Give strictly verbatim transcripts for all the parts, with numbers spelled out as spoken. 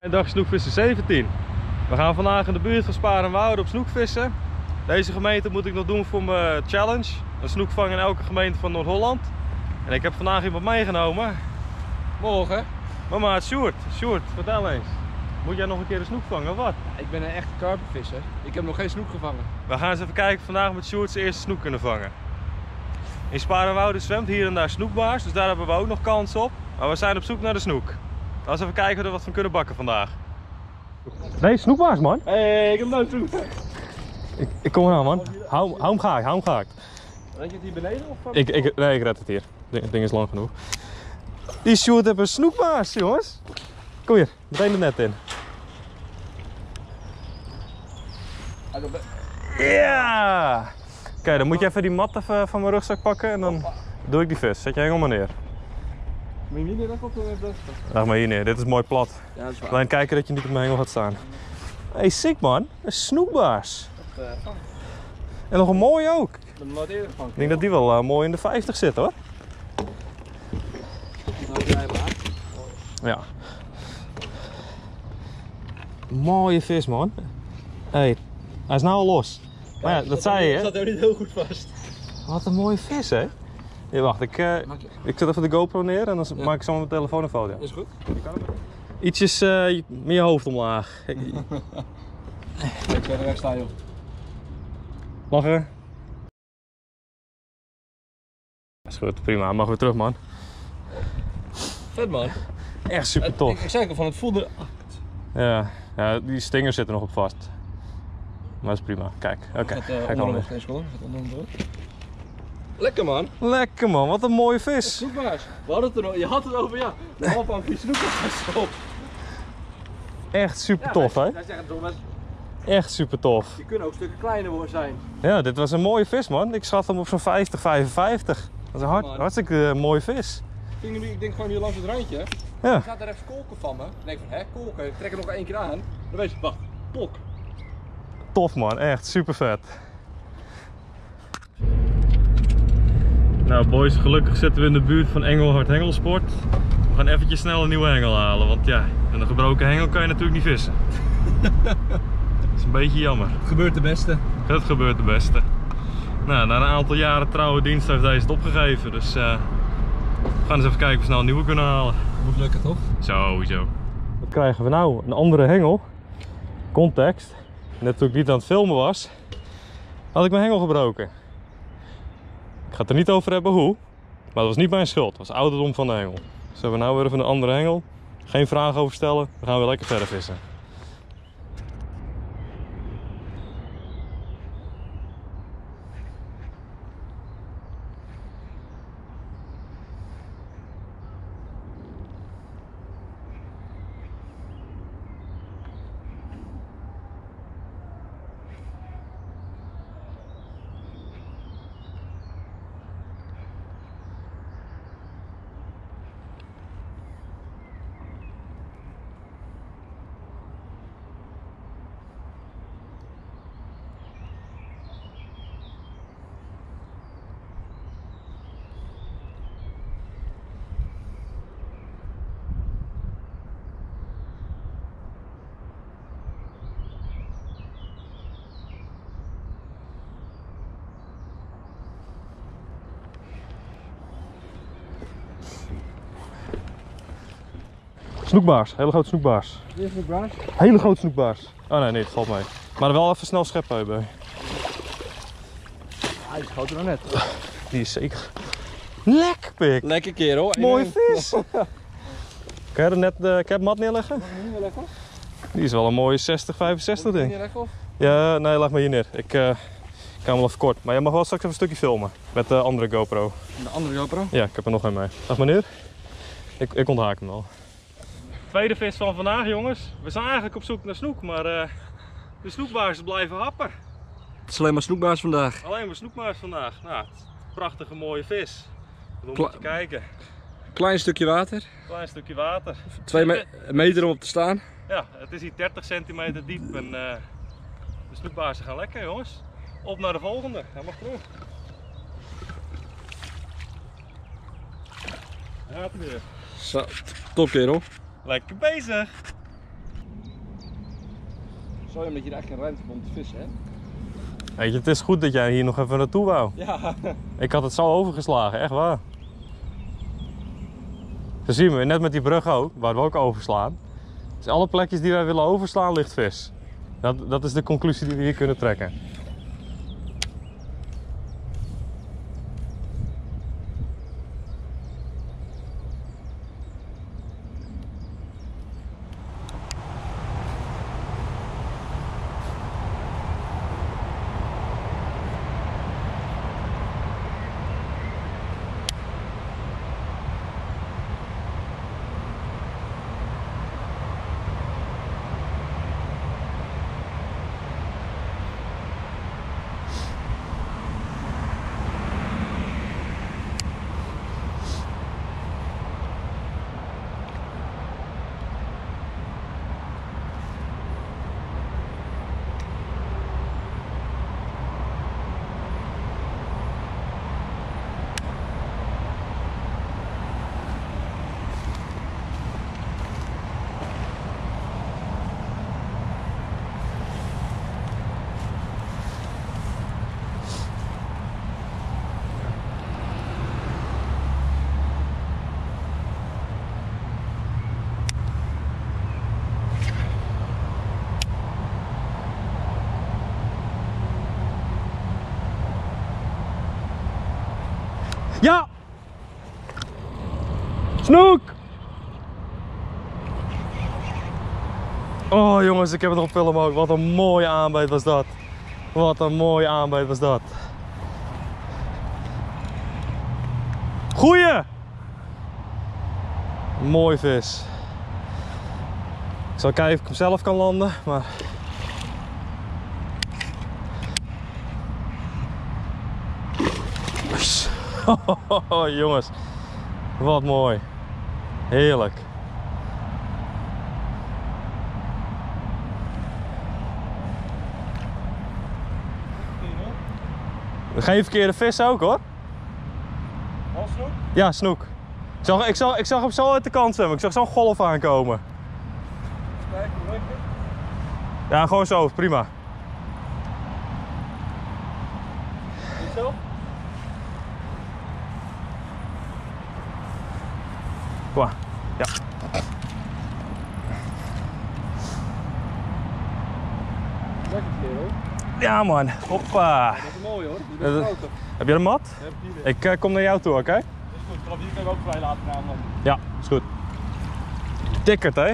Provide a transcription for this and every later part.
Dag snoekvissen zeventien. We gaan vandaag in de buurt van Sparenwoude op snoekvissen. Deze gemeente moet ik nog doen voor mijn challenge. Een snoekvang in elke gemeente van Noord-Holland. En ik heb vandaag iemand meegenomen. Morgen. Mama, het Sjoerd. Sjoerd, vertel eens. Moet jij nog een keer een snoek vangen of wat? Ik ben een echte karpervisser. Ik heb nog geen snoek gevangen. We gaan eens even kijken of we vandaag met Sjoerd zijn eerste snoek kunnen vangen. In Sparenwoude zwemt hier en daar snoekbaars, dus daar hebben we ook nog kans op. Maar we zijn op zoek naar de snoek. Laten we even kijken of we er wat van kunnen bakken vandaag. Nee, snoekbaars man. Hé, hey, ik heb nou toe. Ik, ik kom eraan man. Hou, hou hem gaak, hou hem gaak. Red je het hier beneden of? Ik, ik, nee, ik red het hier. Het ding is lang genoeg. Die Sjoerd heeft een snoekbaars, jongens. Kom hier, meteen de net in. Ja! Kijk, dan moet je even die mat even van mijn rugzak pakken en dan doe ik die vis. Zet je hengel maar neer. Moet je niet neer op de best? Leg maar hier neer, dit is mooi plat. Ja, dat is waar. Alleen kijken dat je niet op mijn hengel gaat staan. Hé, hey, sick man. Een snoekbaars. Dat, uh, En nog een mooie ook. ik heb hem nooit eerder gevangen. Ik denk dat die wel uh, mooi in de vijftig zit hoor. Nou, jij maar. Ja. Mooie vis man. Hé, hey, hij is nou al los. Maar ja, dat zei je hè. Dat zat er niet heel goed vast. Wat een mooie vis hè. Ja, wacht, ik, uh, ik zet even de GoPro neer en dan Ja. maak ik zo met mijn telefoon een foto. Is goed. Ietsjes uh, met je hoofd omlaag. Ik verder weg staan joh. Lachen. Is goed, prima. Mag weer terug man. Vet man. Echt super Ik, tof. ik zei al van het voelde. Ja, ja, die stinger zit er nog op vast. Maar dat is prima. Kijk, oké. Okay. Gaat uh, Ga ik onder al nog weer. geen school. Gaat onder hem door. Lekker man. Lekker man, wat een mooie vis. Snoekbaars. We hadden het er nog. Je had het over ja. De half aan vier snoekbaars op. Echt super Ja, tof wij, hè. wij zeggen toch best. Echt super tof. Die kunnen ook stukken kleiner worden zijn. Ja, dit was een mooie vis man. Ik schat hem op zo'n vijftig, vijfenvijftig. Dat is een hard, Man. hartstikke uh, mooie vis. Ik denk, ik denk gewoon hier langs het randje. Ja. Er staat er even kolken van me. Dan denk ik van, hè, kolken. Ik trek er nog één keer aan. Dan weet je, wacht, pok. Tof man, echt super vet. Nou boys, gelukkig zitten we in de buurt van Engelhard Hengelsport. We gaan eventjes snel een nieuwe hengel halen, want ja, met een gebroken hengel kan je natuurlijk niet vissen. Dat is een beetje jammer. Het gebeurt de beste. Het gebeurt de beste. Nou, na een aantal jaren trouwe dienst heeft deze het opgegeven, dus uh, we gaan eens even kijken of we snel een nieuwe kunnen halen. Moet lukken toch? Sowieso. Wat krijgen we nou? Een andere hengel. Context. Net toen ik niet aan het filmen was, had ik mijn hengel gebroken. Ik ga het er niet over hebben hoe, maar dat was niet mijn schuld. Dat was ouderdom van de hengel. Dus we hebben nu weer even een andere hengel. Geen vragen over stellen. We gaan weer lekker verder vissen. Snoekbaars, hele grote snoekbaars. Dit is snoekbaars. Hele grote snoekbaars. Oh nee, nee, het valt mee. Maar wel even snel scheppen hebben. Hij is groter dan net. Die is zeker. Lekker pik. Lekker kerel. Mooie vis. Kan je er net de capmat neerleggen? Mag ik niet meer lekker? Die is wel een mooie zestig, vijfenzestig Moet ik ding. niet lekker of? Ja, nee, leg maar hier neer. Ik, uh, ik ga hem wel even kort. Maar jij mag wel straks even een stukje filmen. Met de andere GoPro. De andere GoPro? Ja, ik heb er nog een mee. Leg maar neer. Ik, ik onthaak hem wel. Tweede vis van vandaag jongens. We zijn eigenlijk op zoek naar snoek, maar uh, de snoekbaars blijven happen. Het is alleen maar snoekbaars vandaag. Alleen maar snoekbaars vandaag. Nou, het is een prachtige mooie vis. Dan moet je kijken. Klein stukje water. Klein stukje water. Twee me meter om op te staan. Ja, het is hier dertig centimeter diep en uh, de snoekbaarsen gaan lekker jongens. Op naar de volgende. Hij mag terug. Gaat hij weer. Zo, top kerel. Lekker bezig. Zo, omdat je er echt geen ruimte hebt om te vissen, hè? Weet je, het is goed dat jij hier nog even naartoe wou. Ja. Ik had het zo overgeslagen, echt waar. Zo zien we, net met die brug ook, waar we ook overslaan. Dus alle plekjes die wij willen overslaan, ligt vis. Dat, dat is de conclusie die we hier kunnen trekken. Ja! Snoek! Oh jongens, ik heb het op film ook. Wat een mooie aanbeet was dat. Wat een mooie aanbeet was dat. Goeie! Mooi vis. Ik zal kijken of ik hem zelf kan landen, maar... Oh, jongens, wat mooi. Heerlijk. Geen verkeerde vis ook hoor. Al snoek? Ja, snoek. Ik zag, ik, zag, ik zag hem zo uit de kant zwemmen. Ik zag zo'n golf aankomen. Kijk, hoe lukt het? Ja, gewoon zo, prima. Niet zo? Kom maar. Ja. Lekker kerel. Ja man, hoppa. Dat is mooi hoor, die is Uh, groter. Heb je een mat? Heb je die? Ik uh, kom naar jou toe, oké? Okay? Dat is goed, vanaf hier kunnen we ook vrij laten namelijk. Ja, is goed. Tikkert, hè?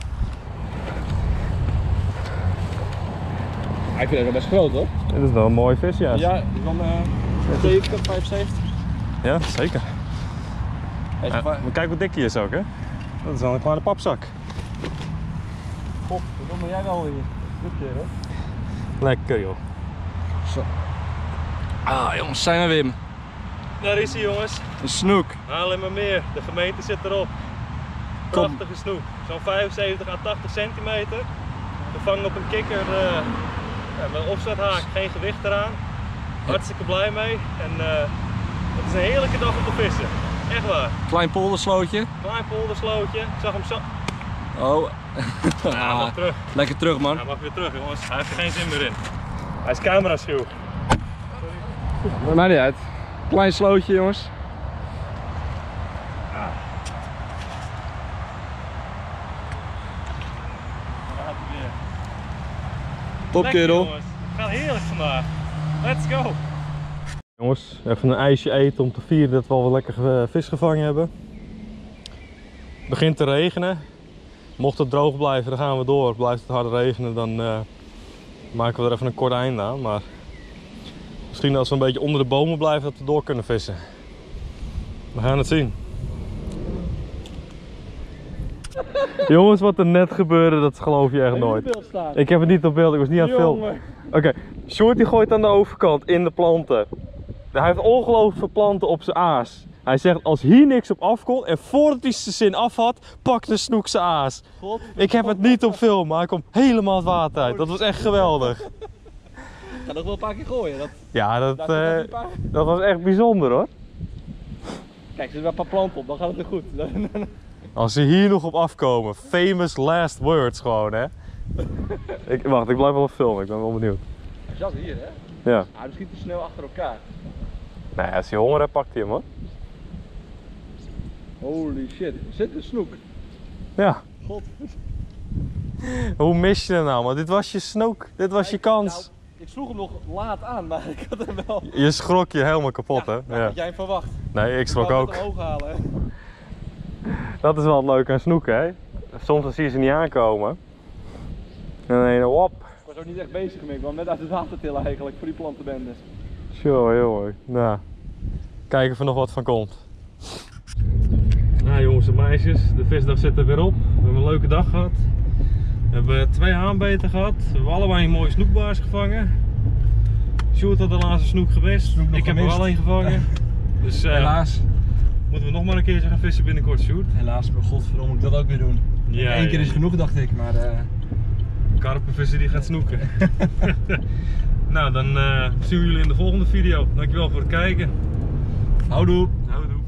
Ik vind het wel best groot hoor. Dit is wel een mooie vis, ja. Ja, die van uh, zeventig, vijfenzeventig. Ja, zeker. Hij is Ja, va- maar kijk hoe dik hij is ook, hè? Dat is wel een kleine papzak. Pop, dat doe jij wel hier. Goed kerel. Lekker, joh. Zo. Ah jongens, zijn we Wim. Daar is hij, jongens. Een snoek. Haal hem maar meer. De gemeente zit erop. Prachtige snoek. Zo'n vijfenzeventig à tachtig centimeter. Gevangen op een kikker uh, ja, met een offsethaak. Geen gewicht eraan. Hartstikke blij mee. En uh, het is een heerlijke dag om te vissen. Echt waar. Klein polderslootje. Klein polderslootje. Ik zag hem zo. Oh. Ja, mag terug. Lekker terug man. Hij mag weer terug, jongens. Hij heeft er geen zin meer in. Hij is camera-schuw. Maakt mij niet uit. Klein slootje jongens. Top Lekker, kerel. jongens. Het gaat heerlijk vandaag. Let's go. Jongens, even een ijsje eten om te vieren dat we al wat lekker vis gevangen hebben. Het begint te regenen. Mocht het droog blijven, dan gaan we door. Blijft het hard regenen, dan uh, maken we er even een kort einde aan. Maar misschien als we een beetje onder de bomen blijven, dat we door kunnen vissen. We gaan het zien. Jongens, wat er net gebeurde, dat geloof je echt nooit. Ik heb het niet op beeld, ik was niet aan het filmen. Oké, okay. Shorty gooit aan de overkant in de planten. Hij heeft ongelooflijk veel planten op zijn aas. Hij zegt, als hier niks op afkomt en voordat hij zijn zin af had, pakt de snoek zijn aas. God. Ik heb het niet op film, maar hij komt helemaal het water uit. Dat was echt geweldig. Ik ga nog wel een paar keer gooien. Dat... Ja, dat, uh, dat was echt bijzonder hoor. Kijk, er zitten wel een paar planten op, dan gaat het weer goed. Als ze hier nog op afkomen, famous last words gewoon hè. Ik, wacht, ik blijf wel filmen, ik ben wel benieuwd. Dat hier, hè? Ja. Hij schiet te snel achter elkaar. Nee, als hij honger hebt, pakt hij hem hoor. Holy shit, zit een snoek. Ja. God. Hoe mis je hem nou? Maar dit was je snoek, dit was je kans. Nou, ik sloeg hem nog laat aan, maar ik had hem wel. Je schrok je helemaal kapot, Ja, hè? nou, Ja. had jij hem verwacht? Nee, ik schrok Ik wou ook. het omhoog halen, hè? Dat is wel het leuke aan snoeken, hè? Soms dan zie je ze niet aankomen. En dan een wop. Ik was ook niet echt bezig mee, ik kwam net uit het water tillen eigenlijk voor die plantenbende. Zo, heel mooi. Nou, kijken of er nog wat van komt. Nou jongens en meisjes, de visdag zit er weer op. We hebben een leuke dag gehad. We hebben twee haanbeten gehad. We hebben allebei een mooie snoekbaars gevangen. Sjoerd had de laatste snoek gemist. Snoek nog Ik heb er gemist. wel een gevangen. Dus uh, Helaas. moeten we nog maar een keertje gaan vissen binnenkort, Sjoerd. Helaas, maar godverdomme moet ik dat ook weer doen. Ja, Eén keer ja. is genoeg, dacht ik, maar... Uh... Karpenvissen die gaat snoeken. Nou, dan uh, zien we jullie in de volgende video. Dankjewel voor het kijken. Houdoe. Houdoe.